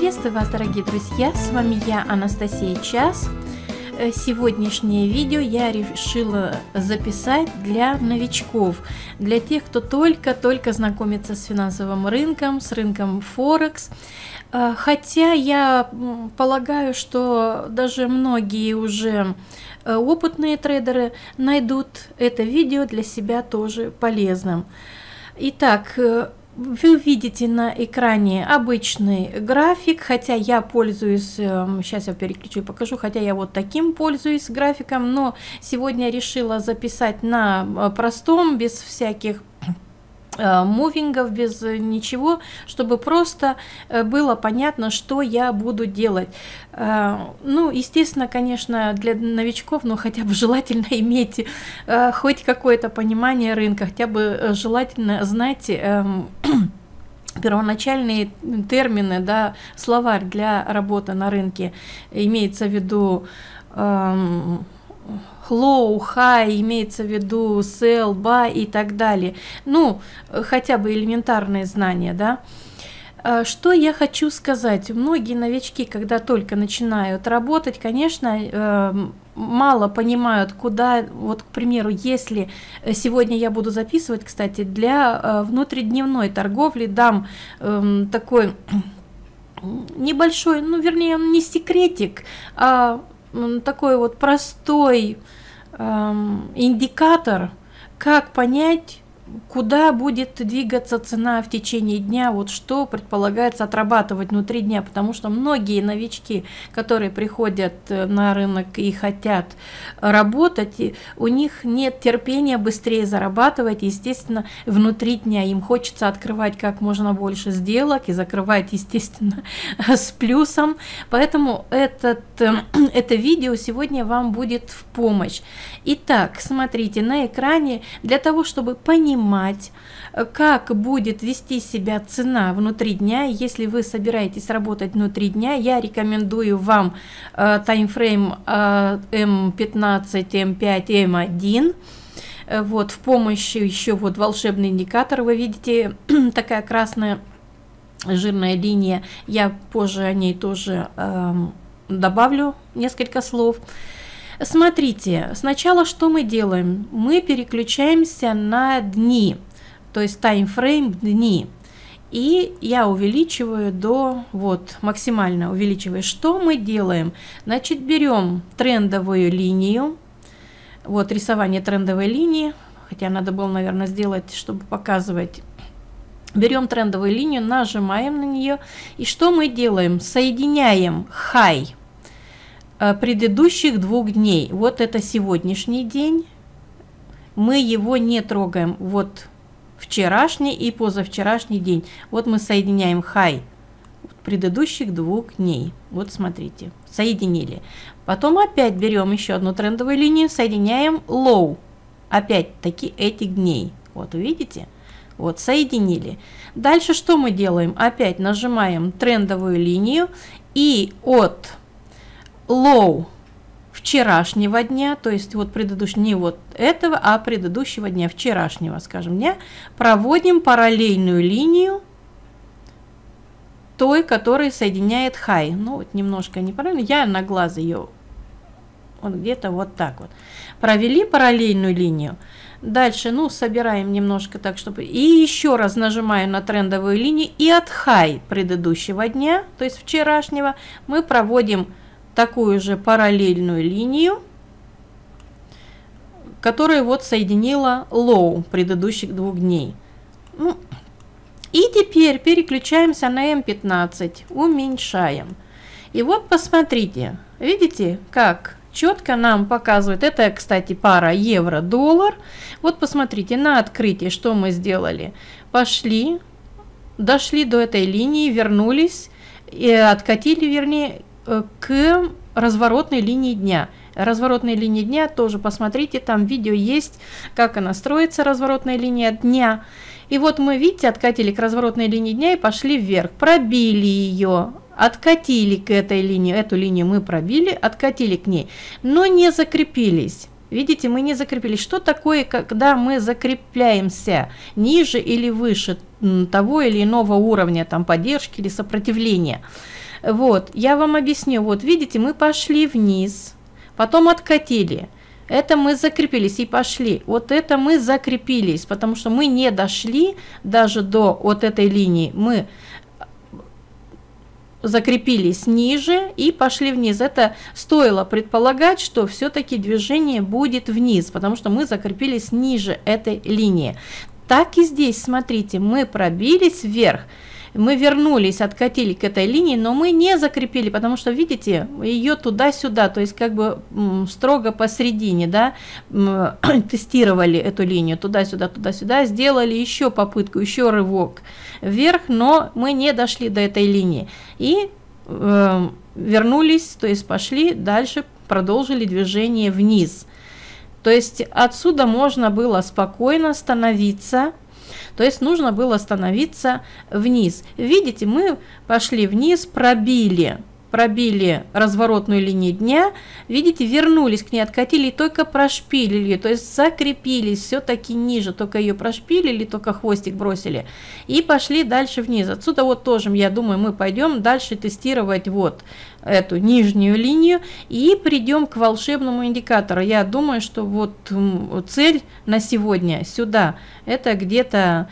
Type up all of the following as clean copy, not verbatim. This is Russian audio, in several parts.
Приветствую вас, дорогие друзья, с вами я, Анастасия Час. Сегодняшнее видео я решила записать для новичков, для тех, кто только-только знакомится с финансовым рынком, с рынком Форекс. Хотя я полагаю, что даже многие уже опытные трейдеры найдут это видео для себя тоже полезным. Итак, вы видите на экране обычный график, хотя я пользуюсь, сейчас я переключу и покажу, хотя я вот таким пользуюсь графиком, но сегодня я решила записать на простом, без всяких мувингов, без ничего, чтобы просто было понятно, что я буду делать. Ну, естественно, конечно, для новичков, но хотя бы желательно иметь хоть какое-то понимание рынка, хотя бы желательно знать первоначальные термины, да, словарь для работы на рынке. Имеется в виду low, high, имеется в виду sell, buy и так далее. Ну, хотя бы элементарные знания, да. Что я хочу сказать? Многие новички, когда только начинают работать, конечно, мало понимают, куда, вот, к примеру, если сегодня я буду записывать, кстати, для внутридневной торговли, дам такой небольшой, ну, вернее, не секретик, а такой вот простой индикатор, как понять, куда будет двигаться цена в течение дня, вот что предполагается отрабатывать внутри дня, потому что многие новички, которые приходят на рынок и хотят работать, у них нет терпения быстрее зарабатывать, естественно, внутри дня им хочется открывать как можно больше сделок и закрывать, естественно, с плюсом, поэтому это видео сегодня вам будет в помощь. Итак, смотрите на экране, для того, чтобы понимать, как будет вести себя цена внутри дня. Если вы собираетесь работать внутри дня, я рекомендую вам таймфрейм М15, М5, М1. Вот, в помощь еще вот волшебный индикатор, вы видите, такая красная жирная линия, я позже о ней тоже добавлю несколько слов. Смотрите, сначала что мы делаем? Мы переключаемся на дни, то есть таймфрейм дни. И я увеличиваю до, вот, максимально увеличиваю. Что мы делаем? Значит, берем трендовую линию, вот рисование трендовой линии, хотя надо было, наверное, сделать, чтобы показывать. Берем трендовую линию, нажимаем на нее, и что мы делаем? Соединяем high предыдущих 2 дней. Вот это сегодняшний день, мы его не трогаем. Вот вчерашний и позавчерашний день. Вот мы соединяем high предыдущих 2 дней. Вот смотрите, соединили. Потом опять берем еще одну трендовую линию, соединяем low, опять-таки этих дней. Вот видите? Вот соединили. Дальше что мы делаем? Опять нажимаем трендовую линию и от low вчерашнего дня, то есть вот предыдущий, не вот этого, а предыдущего дня, вчерашнего, скажем, дня, проводим параллельную линию той, которая соединяет high. Ну вот немножко неправильно, я на глаз ее вот где-то вот так вот провели параллельную линию. Дальше, ну, собираем немножко так, чтобы... И еще раз нажимаем на трендовую линию, и от high предыдущего дня, то есть вчерашнего, мы проводим такую же параллельную линию, которая вот соединила low предыдущих 2 дней. Ну, и теперь переключаемся на М15, уменьшаем. И вот посмотрите, видите, как четко нам показывает. Это, кстати, пара евро-доллар. Вот посмотрите, на открытие что мы сделали. Пошли, дошли до этой линии, вернулись и откатили, вернее, к разворотной линии дня. Разворотная линия дня тоже посмотрите, там видео есть, как она строится, разворотная линия дня. И вот мы, видите, откатили к разворотной линии дня и пошли вверх, пробили ее, откатили к этой линии, эту линию мы пробили, откатили к ней, но не закрепились. Видите, мы не закрепились. Что такое, когда мы закрепляемся ниже или выше того или иного уровня там, поддержки или сопротивления? Вот, я вам объясню. Вот, видите, мы пошли вниз, потом откатили. Это мы закрепились и пошли. Вот это мы закрепились, потому что мы не дошли даже до вот этой линии. Мы закрепились ниже и пошли вниз. Это стоило предполагать, что все-таки движение будет вниз, потому что мы закрепились ниже этой линии. Так и здесь, смотрите, мы пробились вверх. Мы вернулись, откатили к этой линии, но мы не закрепили, потому что, видите, ее туда-сюда, то есть как бы строго посередине, да, тестировали эту линию туда-сюда, туда-сюда, сделали еще попытку, еще рывок вверх, но мы не дошли до этой линии. И вернулись, то есть пошли дальше, продолжили движение вниз. То есть отсюда можно было спокойно становиться. То есть нужно было становиться вниз. Видите, мы пошли вниз, пробили разворотную линию дня, видите, вернулись к ней, откатили и только прошпилили, то есть закрепились все-таки ниже, только ее прошпилили, только хвостик бросили и пошли дальше вниз. Отсюда вот тоже, я думаю, мы пойдем дальше тестировать вот эту нижнюю линию и придем к волшебному индикатору. Я думаю, что вот цель на сегодня сюда это где-то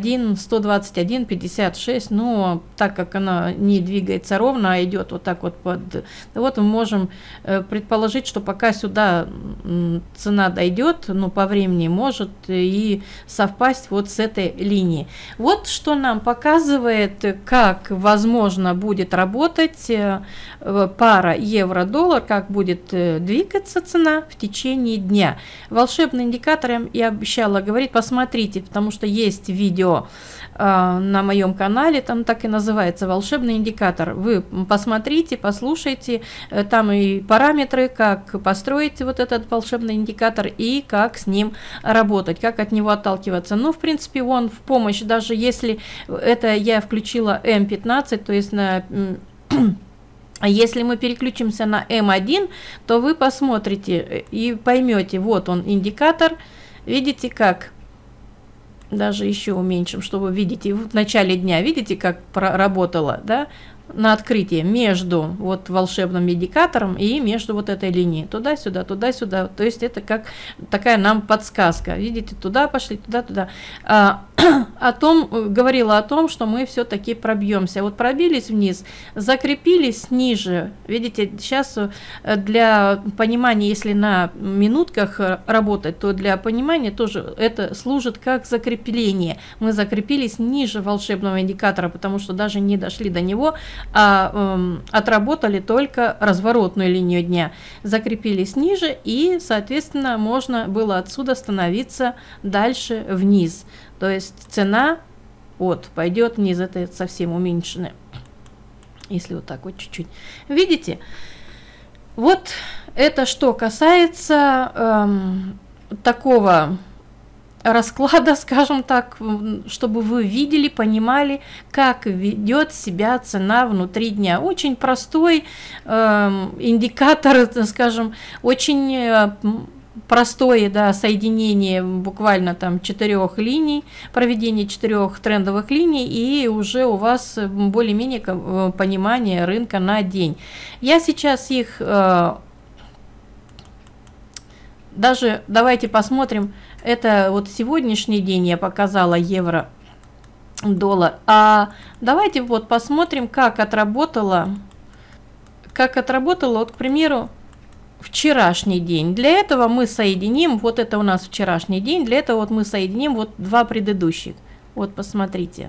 1,121,56, но так как она не двигается ровно, а идет вот так вот вот мы можем предположить, что пока сюда цена дойдет, ну по времени может и совпасть вот с этой линией. Вот что нам показывает, как возможно будет работать пара евро-доллар, как будет двигаться цена в течение дня. Волшебный индикатор, я обещала говорить, посмотрите, потому что есть видео на моем канале, там так и называется волшебный индикатор. Вы посмотрите, послушайте, там и параметры, как построить вот этот волшебный индикатор и как с ним работать, как от него отталкиваться. Ну, в принципе, он в помощь, даже если это я включила М15, то есть на... Если мы переключимся на М1, то вы посмотрите и поймете, вот он индикатор, видите как, даже еще уменьшим, чтобы видеть, в начале дня, видите как проработало, да, на открытии между вот волшебным индикатором и между вот этой линией, туда-сюда, туда-сюда, то есть это как такая нам подсказка, видите, туда пошли, туда-туда. Говорила о том, что мы все-таки пробьемся. Вот пробились вниз, закрепились ниже. Видите, сейчас для понимания, если на минутках работать, то для понимания тоже это служит как закрепление. Мы закрепились ниже волшебного индикатора, потому что даже не дошли до него, а отработали только разворотную линию дня. Закрепились ниже, и, соответственно, можно было отсюда становиться дальше вниз. То есть цена вот пойдет вниз, это совсем уменьшенная. Если вот так вот чуть-чуть. Видите? Вот это что касается такого расклада, скажем так, чтобы вы видели, понимали, как ведет себя цена внутри дня. Очень простой индикатор, скажем, очень простое, да, соединение буквально там 4 линий, проведение 4 трендовых линий, и уже у вас более-менее понимание рынка на день. Я сейчас их даже давайте посмотрим. Это вот сегодняшний день я показала евро-доллар. А давайте вот посмотрим, как отработала, вот, к примеру, вчерашний день. Для этого мы соединим, вот это у нас вчерашний день, для этого вот мы соединим вот 2 предыдущих. Вот посмотрите.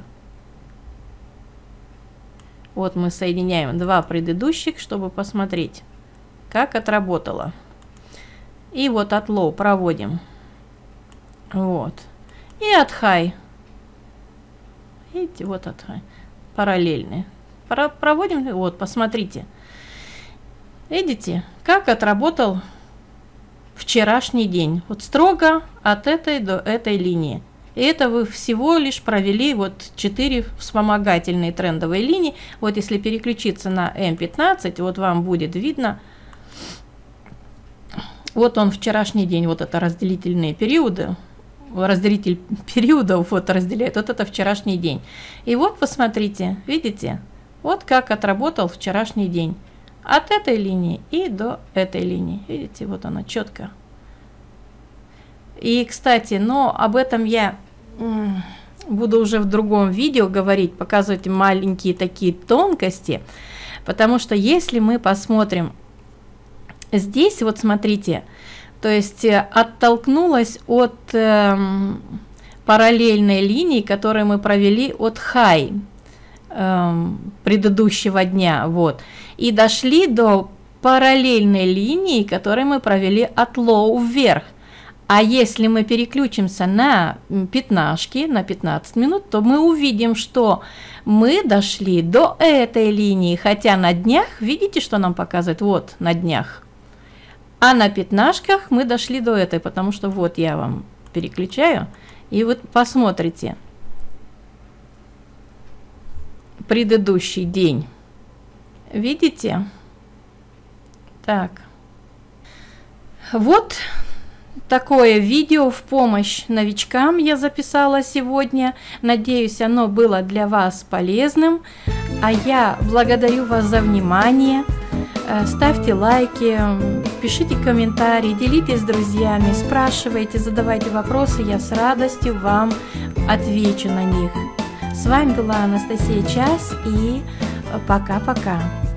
Вот мы соединяем 2 предыдущих, чтобы посмотреть, как отработала. И вот от low проводим. Вот. И от high. Видите, вот от high. Параллельные. Проводим, вот, посмотрите. Видите, как отработал вчерашний день. Вот строго от этой до этой линии. И это вы всего лишь провели вот 4 вспомогательные трендовые линии. Вот если переключиться на М15, вот вам будет видно. Вот он вчерашний день, вот это разделительные периоды. Разделитель периодов вот разделяет, вот это вчерашний день. И вот посмотрите, видите, Вот как отработал вчерашний день. От этой линии и до этой линии. Видите, вот она четко. И, кстати, но об этом я буду уже в другом видео говорить, показывать маленькие такие тонкости. Потому что если мы посмотрим здесь, вот смотрите, то есть оттолкнулась от параллельной линии, которую мы провели от high предыдущего дня, вот, и дошли до параллельной линии, которую мы провели от low вверх. А если мы переключимся на пятнашки, на 15 минут, то мы увидим, что мы дошли до этой линии, хотя на днях, видите, что нам показывает? Вот, на днях. А на пятнашках мы дошли до этой, потому что вот я вам переключаю, и вот посмотрите. Предыдущий день. Видите? Так. Вот такое видео в помощь новичкам я записала сегодня. Надеюсь, оно было для вас полезным. А я благодарю вас за внимание. Ставьте лайки, пишите комментарии, делитесь с друзьями, спрашивайте, задавайте вопросы. Я с радостью вам отвечу на них. С вами была Анастасия Час, и пока-пока.